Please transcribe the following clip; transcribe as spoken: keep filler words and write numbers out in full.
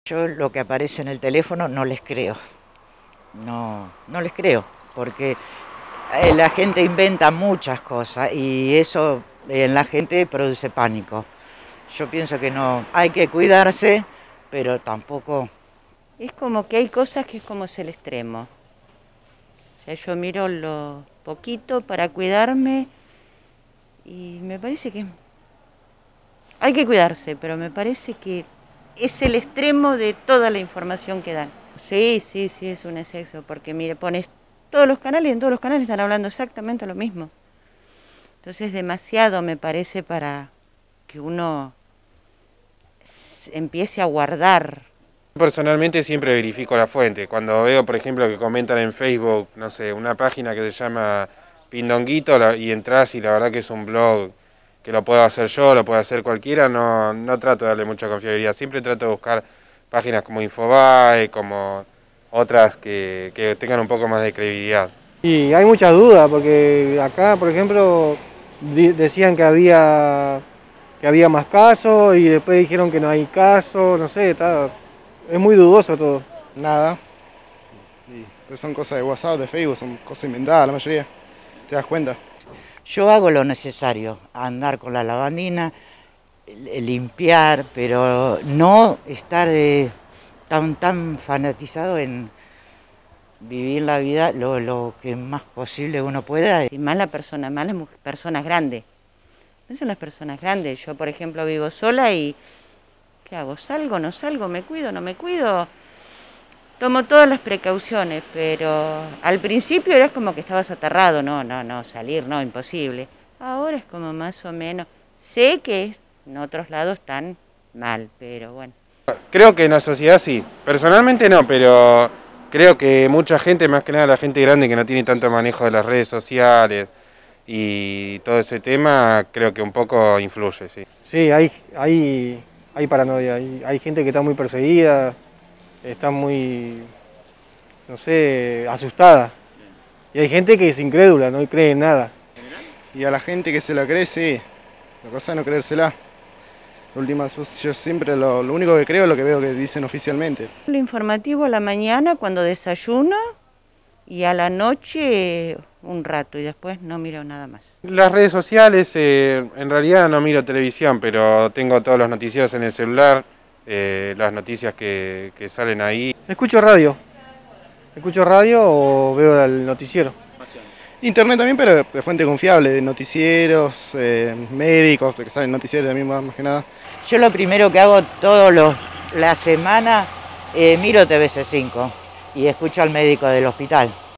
Yo lo que aparece en el teléfono no les creo, no, no les creo, porque eh, la gente inventa muchas cosas y eso en la gente produce pánico. Yo pienso que no, hay que cuidarse, pero tampoco... Es como que hay cosas que es como es el extremo. O sea, yo miro lo poquito para cuidarme y me parece que hay que cuidarse, pero me parece que es el extremo de toda la información que dan. Sí, sí, sí, es un exceso, porque mire, pones todos los canales y en todos los canales están hablando exactamente lo mismo. Entonces es demasiado, me parece, para que uno empiece a guardar. Personalmente siempre verifico la fuente. Cuando veo, por ejemplo, que comentan en Facebook, no sé, una página que se llama Pindonguito la, y entras y la verdad que es un blog que lo puedo hacer yo, lo puede hacer cualquiera, no, no trato de darle mucha confiabilidad. Siempre trato de buscar páginas como Infobae, como otras que, que tengan un poco más de credibilidad. Y hay muchas dudas, porque acá, por ejemplo, decían que había, que había más casos y después dijeron que no hay casos, no sé, está, es muy dudoso todo. Nada. Y son cosas de WhatsApp, de Facebook, son cosas inventadas la mayoría. ¿Te das cuenta? Yo hago lo necesario, andar con la lavandina, limpiar, pero no estar eh, tan, tan fanatizado en vivir la vida lo, lo que más posible uno pueda. Y más la persona, más las personas grandes. No son las personas grandes. Yo, por ejemplo, vivo sola y ¿qué hago? ¿Salgo? ¿No salgo? ¿Me cuido? ¿No me cuido? Tomo todas las precauciones, pero al principio era como que estabas aterrado, no, no, no, salir, no, imposible. Ahora es como más o menos, sé que en otros lados están mal, pero bueno. Creo que en la sociedad sí, personalmente no, pero creo que mucha gente, más que nada la gente grande que no tiene tanto manejo de las redes sociales y todo ese tema, creo que un poco influye, sí. Sí, hay, hay, hay paranoia, hay, hay gente que está muy perseguida, está muy, no sé, asustada. Y hay gente que es incrédula, no cree en nada. Y a la gente que se la cree, sí. La cosa es no creérsela. La última, yo siempre lo, lo único que creo es lo que veo que dicen oficialmente. Lo informativo a la mañana cuando desayuno y a la noche un rato y después no miro nada más. Las redes sociales, eh, en realidad no miro televisión, pero tengo todos los noticieros en el celular, eh, las noticias que, que salen ahí. Escucho radio, escucho radio o veo el noticiero. Internet también, pero de fuente confiable, de noticieros, eh, médicos, que salen noticieros también más, más que nada. Yo lo primero que hago todos los la semana, eh, miro T V C cinco y escucho al médico del hospital.